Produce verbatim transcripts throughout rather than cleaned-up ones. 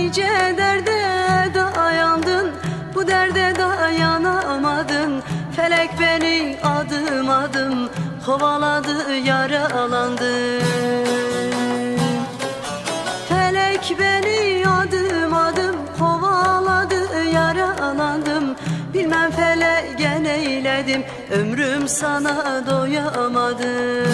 nice derde dayandın, bu derde dayanamadın. Felek beni adım adım kovaladı, yaralandı. Felek beni adım adım kovaladı, yaralandım. Bilmem felege neyledim, ömrüm sana doyamadım.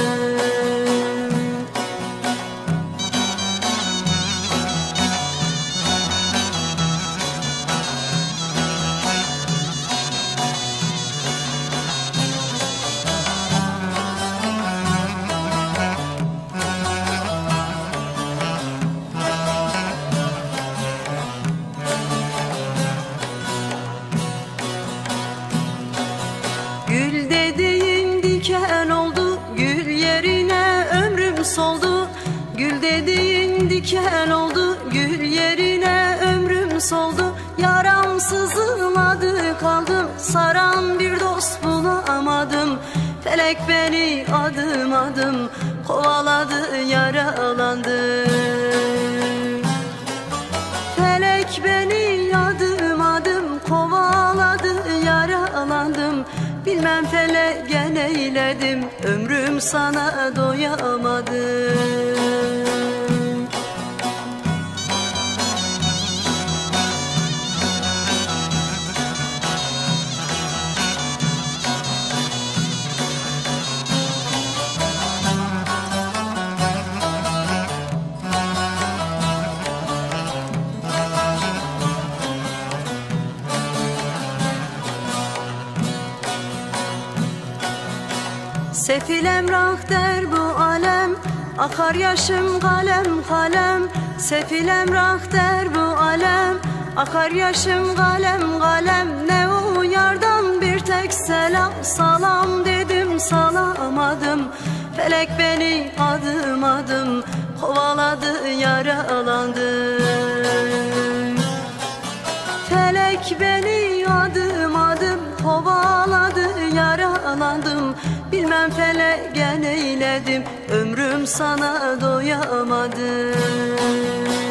Gül dediğin diken oldu, gül yerine ömrüm soldu. Gül dediğin diken oldu, gül yerine ömrüm soldu. Yaram sızladı kaldım, saran bir dost bulamadım. Felek beni adım adım kovaladı, yaralandı. Felek beni adım adım kovaladı, yaralandım. Bilmem felege neyledim, ömrüm sana doyamadım. Sefil emrah der bu alem, akar yaşım kalem kalem. Sefil emrah der bu alem, akar yaşım kalem kalem. Ne o yardan bir tek selam, salam dedim salamadım. Felek beni adım adım kovaladı, yaralandı. Felek beni adım adım kovaladı, yaralandım. Bilmem felege neyledim, ömrüm sana doyamadım.